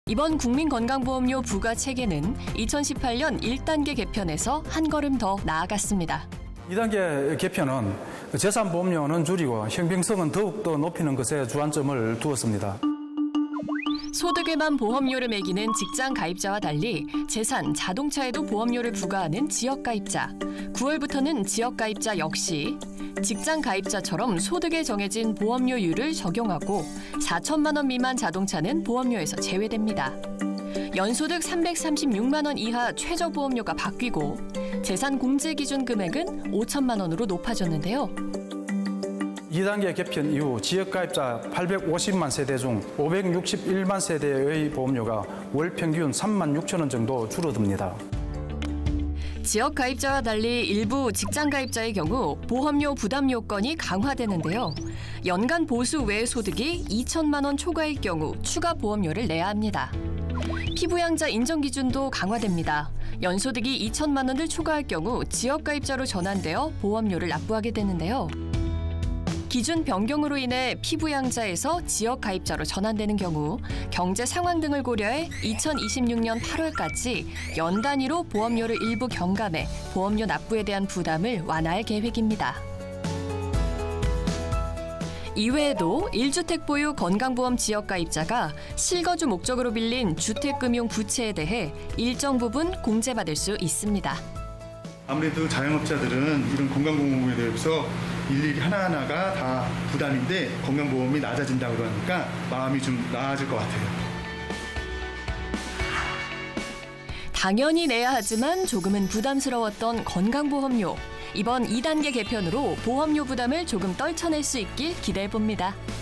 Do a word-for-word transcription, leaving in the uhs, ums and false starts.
이번 국민건강보험료 부과 체계는 이천십팔 년 일 단계 개편에서 한 걸음 더 나아갔습니다. 이 단계 개편은 재산보험료는 줄이고 형평성은 더욱더 높이는 것에 주안점을 두었습니다. 소득에만 보험료를 매기는 직장 가입자와 달리 재산, 자동차에도 보험료를 부과하는 지역 가입자. 구월부터는 지역 가입자 역시 직장 가입자처럼 소득에 정해진 보험료율을 적용하고 사천만 원 미만 자동차는 보험료에서 제외됩니다. 연소득 삼백삼십육만 원 이하 최저보험료가 바뀌고 재산 공제 기준 금액은 오천만 원으로 높아졌는데요. 이 단계 개편 이후 지역가입자 팔백오십만 세대 중 오백육십일만 세대의 보험료가 월 평균 삼만 육천 원 정도 줄어듭니다. 지역 가입자와 달리 일부 직장 가입자의 경우 보험료 부담 요건이 강화되는데요. 연간 보수 외 소득이 이천만 원 초과일 경우 추가 보험료를 내야 합니다. 피부양자 인정 기준도 강화됩니다. 연소득이 이천만 원을 초과할 경우 지역 가입자로 전환되어 보험료를 납부하게 되는데요. 기준 변경으로 인해 피부양자에서 지역 가입자로 전환되는 경우 경제 상황 등을 고려해 이천이십육 년 팔월까지 연 단위로 보험료를 일부 경감해 보험료 납부에 대한 부담을 완화할 계획입니다. 이외에도 일 주택 보유 건강보험 지역 가입자가 실거주 목적으로 빌린 주택금융 부채에 대해 일정 부분 공제받을 수 있습니다. 아무래도 자영업자들은 이런 건강보험에 대해서 일일이 하나하나가 다 부담인데 건강보험이 낮아진다고 그러니까 마음이 좀 나아질 것 같아요. 당연히 내야 하지만 조금은 부담스러웠던 건강보험료. 이번 이 단계 개편으로 보험료 부담을 조금 떨쳐낼 수 있길 기대해봅니다.